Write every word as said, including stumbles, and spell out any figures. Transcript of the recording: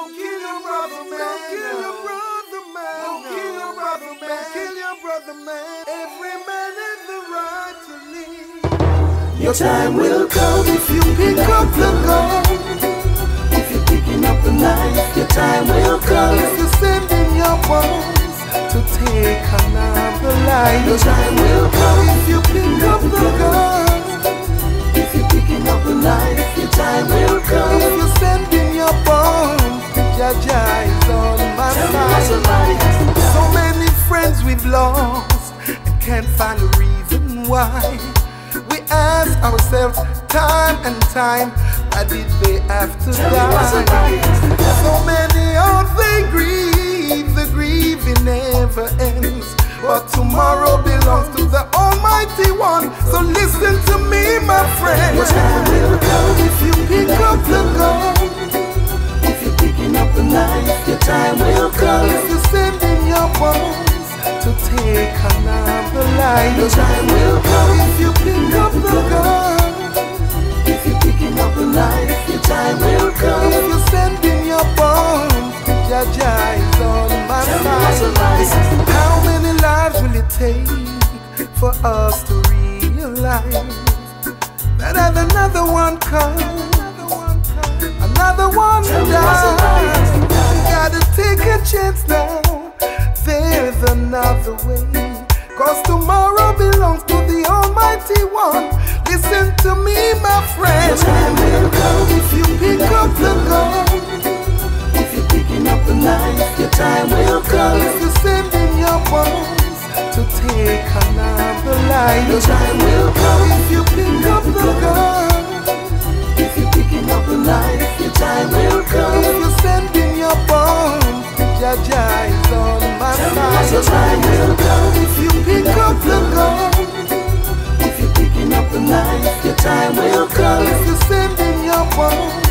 Don't kill your brother, man. Don't kill your brother, man. Don't kill your brother, man. Don't kill your brother, man. Every man has the right to live. Your time will come if you pick up the gun. If you're picking up the knife, your time will come. If you're sending your bones to take another life, your time will come. If you pick up the gun, if you're picking up the knife, your time will come. If you're sending your bones, Jaja is on my side. So many friends we've lost and can't find a reason why. We ask ourselves time and time, why did they have to die? So many of they grieve, the grieving never ends. But tomorrow belongs to the Almighty One. So listen to me, my friend. Your time will come if you pick up the gun. If you're picking up the knife, your time will come. If you're sending your bones to take another life, your time will come. If you pick up the gun, if you're picking up the knife, your time will come. If you're sending your bones, Jaja is on my side. How many lives will it take for us to realize that as another one comes, another one dies? You gotta take a chance now, there's another way, cause tomorrow belongs to the Almighty One. Listen to me, my friend. Your time will come if you pick up the gun. If you're picking up the knife, your time will come. If you're sending your bones to take another life, your time will come. If you pick up the gun, if you're picking up the knife, your time will come. If you're sending your bones, Jaja is on my side. Your time will come. If you pick up the gun, if you're picking up the knife, your time will come. If you're sending your bones,